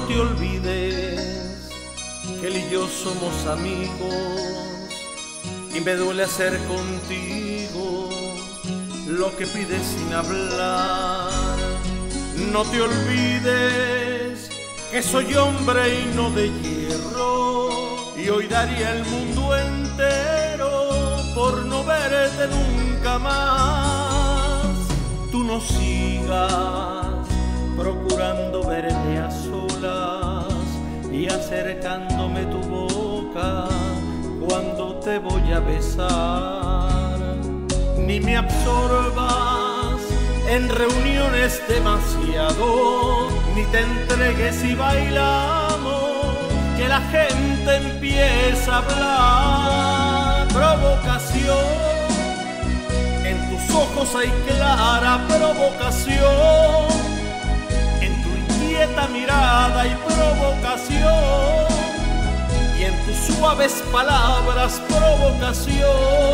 te olvides que él y yo somos amigos y me duele hacer contigo lo que pides sin hablar. No te olvides que soy hombre y no de hierro, y hoy daría el mundo entero por no verte nunca más. Tú no sigas procurando verme a solas y acercándome tu boca cuando te voy a besar. Ni me absorbas en reuniones demasiado, ni te entregues y bailamos, que la gente empieza a hablar. Provocación, en tus ojos hay clara provocación, en tu inquieta mirada hay provocación, y en tus suaves palabras provocación.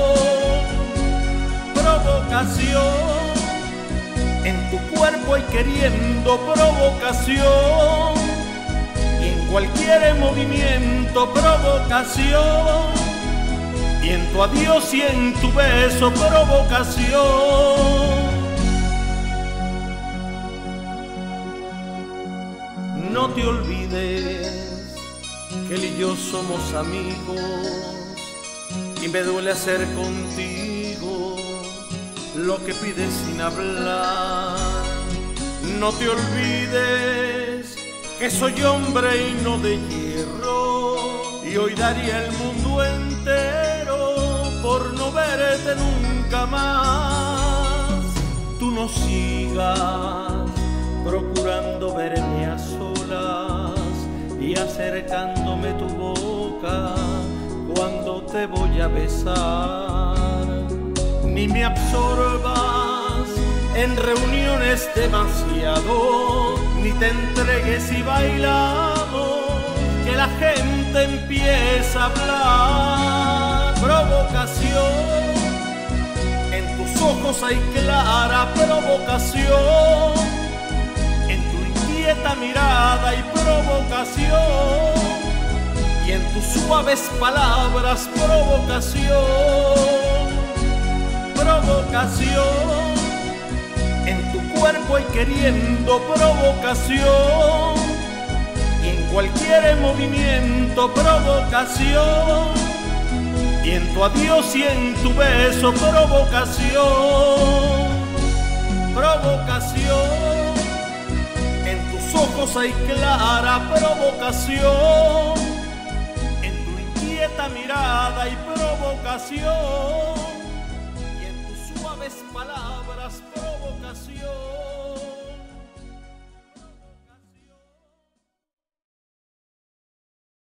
Provocación, en tu cuerpo hay queriendo provocación, y en cualquier movimiento provocación, y en tu adiós y en tu beso provocación. No te olvides que él y yo somos amigos y me duele hacer contigo lo que pides sin hablar. No te olvides que soy hombre y no de hierro, y hoy daría el mundo entero por no verte nunca más. Tú no sigas procurando verme a solas y acercándome tu boca cuando te voy a besar. Ni me absorbas en reuniones demasiado, ni te entregues y bailamos, que la gente empieza a hablar. Provocación, en tus ojos hay clara provocación, en tu inquieta mirada hay provocación, y en tus suaves palabras provocación. Provocación, en tu cuerpo hay queriendo provocación, y en cualquier movimiento provocación, y en tu adiós y en tu beso provocación. Provocación, en tus ojos hay clara provocación, en tu inquieta mirada hay provocación, palabras provocación.